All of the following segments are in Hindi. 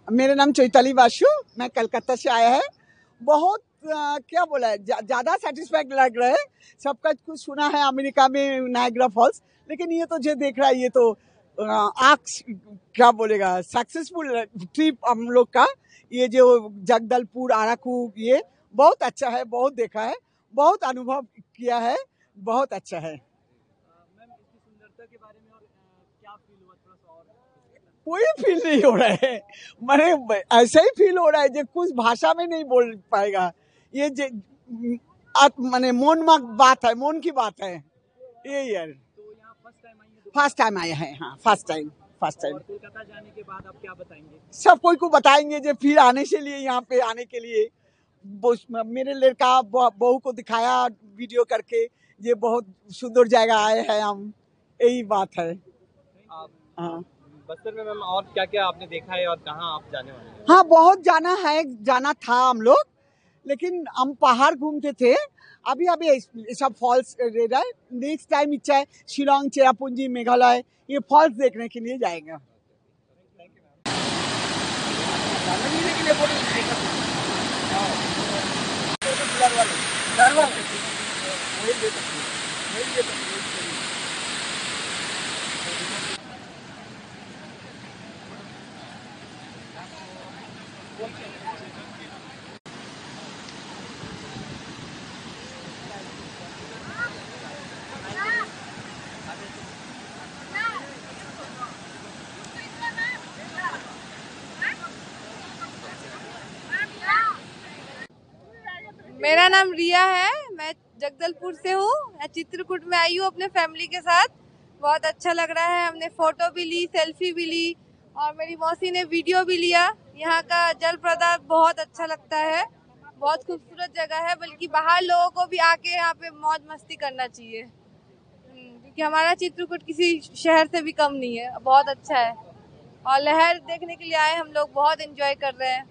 मेरा नाम चैताली बासु, मैं कलकत्ता से आया है। बहुत क्या बोला है, ज्यादा सेटिस्फाइड लग रहा है। सबका कुछ सुना है अमेरिका में नायग्रा फॉल्स, लेकिन ये तो जो देख रहा है ये तो आँख क्या बोलेगा, सक्सेसफुल ट्रिप हम लोग का। ये जो जगदलपुर अराकू, ये बहुत अच्छा है, बहुत देखा है, बहुत अनुभव किया है, बहुत अच्छा है। मैम, इसकी सुंदरता के बारे में और क्या फील हुआ, थोड़ा सा और? कोई फील नहीं हो रहा है, मैंने ऐसा ही फील हो रहा है जो कुछ भाषा में नहीं बोल पाएगा। ये माने बात है, मन की बात है ये यार। तो यहाँ फर्स्ट टाइम आए हैं। हाँ, फर्स्ट टाइम। कोलकाता जाने के बाद आप क्या बताएंगे? सब कोई को बताएंगे जो फिर आने से लिए यहाँ पे आने के लिए। मेरे लड़का बहू को दिखाया वीडियो करके, ये बहुत सुंदर जगह आए हैं हम, यही बात है। हाँ, बस्तर में मैम और क्या क्या आपने देखा है और कहाँ आप जाने वाले हैं? हाँ, बहुत जाना था हम लोग, लेकिन हम पहाड़ घूमते थे। अभी सब फॉल्स रह, नेक्स्ट टाइम इच्छा है शिलोंग, चेरापूंजी, मेघालय, ये फॉल्स देखने के लिए जाएंगे। मेरा नाम रिया है, मैं जगदलपुर से हूँ। मैं चित्रकूट में आई हूँ अपने फैमिली के साथ। बहुत अच्छा लग रहा है, हमने फोटो भी ली, सेल्फी भी ली और मेरी मौसी ने वीडियो भी लिया। यहाँ का जल प्रदान बहुत अच्छा लगता है, बहुत खूबसूरत जगह है। बल्कि बाहर लोगों को भी आके यहाँ पे मौज मस्ती करना चाहिए, क्योंकि हमारा चित्रकूट किसी शहर से भी कम नहीं है, बहुत अच्छा है। और लहर देखने के लिए आए हम लोग, बहुत एंजॉय कर रहे हैं।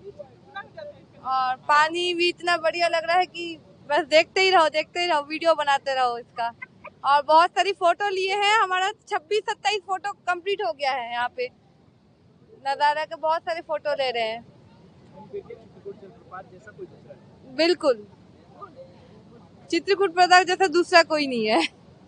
और पानी भी इतना बढ़िया लग रहा है कि बस देखते ही रहो, वीडियो बनाते रहो इसका। और बहुत सारी फोटो लिए हैं, हमारा 26-27 फोटो कंप्लीट हो गया है। यहाँ पे नज़ारा के बहुत सारे फोटो ले रहे हैं। बिल्कुल, चित्रकूट प्रताप जैसा दूसरा कोई नहीं है।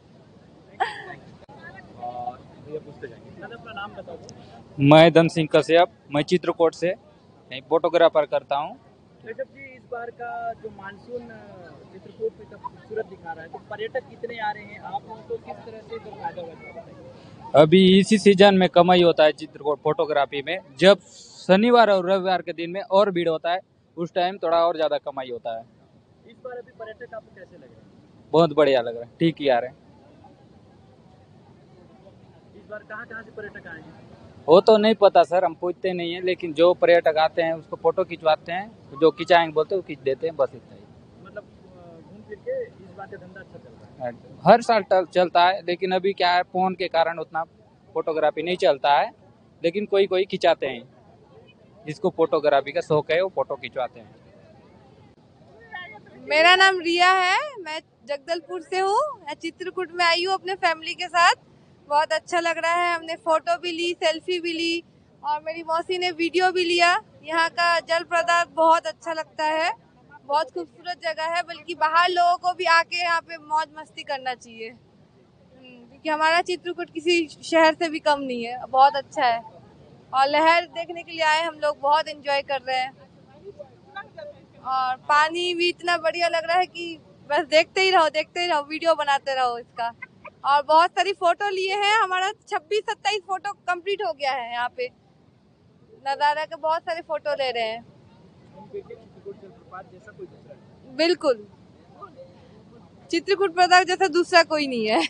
मैं धन सिंह कश्यप, मैं चित्रकूट से फोटोग्राफर करता हूँ। जी, इस बार का जो मानसून चित्रकूट में सब खूबसूरत दिखा रहा है, तो पर्यटक कितने आ रहे हैं, आप लोगों को किस तरह से तो फायदा होगा? अभी इसी सीजन में कमाई होता है चित्रकूट फोटोग्राफी में। जब शनिवार और रविवार के दिन में और भीड़ होता है, उस टाइम थोड़ा और ज्यादा कमाई होता है। इस बार अभी पर्यटक आपको कैसे लग रहे हैं? बहुत बढ़िया लग रहा है, ठीक ही आ रहे हैं। इस बार कहाँ से पर्यटक आए हैं? वो तो नहीं पता सर, हम पूछते नहीं है, लेकिन जो पर्यटक आते हैं उसको फोटो खिंचवाते हैं, जो खिंचाएंगे बोलते हैं वो खींच देते हैं, बस इतना ही। मतलब घूम फिर के इस बार का धंधा अच्छा चल रहा है? हर साल चलता है, लेकिन अभी क्या है, फोन के कारण उतना फोटोग्राफी नहीं चलता है, लेकिन कोई कोई खिंचाते हैं। जिसको फोटोग्राफी का शौक है वो फोटो खिंचवाते हैं। मेरा नाम रिया है, मैं जगदलपुर से हूँ। मैं चित्रकूट में आई हूँ अपने फैमिली के साथ। बहुत अच्छा लग रहा है, हमने फोटो भी ली, सेल्फी भी ली और मेरी मौसी ने वीडियो भी लिया। यहाँ का जल प्रदान बहुत अच्छा लगता है, बहुत खूबसूरत जगह है। बल्कि बाहर लोगों को भी आके यहाँ पे मौज मस्ती करना चाहिए, क्योंकि हमारा चित्रकूट किसी शहर से भी कम नहीं है, बहुत अच्छा है। और लहर देखने के लिए आए हम लोग, बहुत एंजॉय कर रहे हैं। और पानी भी इतना बढ़िया लग रहा है कि बस देखते ही रहो, वीडियो बनाते रहो इसका। और बहुत सारी फोटो लिए हैं, हमारा 26-27 फोटो कंप्लीट हो गया है। यहाँ पे नज़ारा के बहुत सारे फोटो ले रहे हैं। बिल्कुल, चित्रकूट प्रताप जैसा दूसरा कोई नहीं है।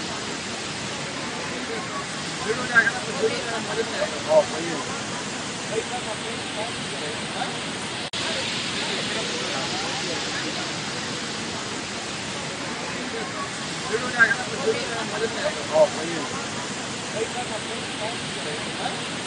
हो जाएगा ना, तो वीडियो में आ गया ना, तो मदद में आएगा।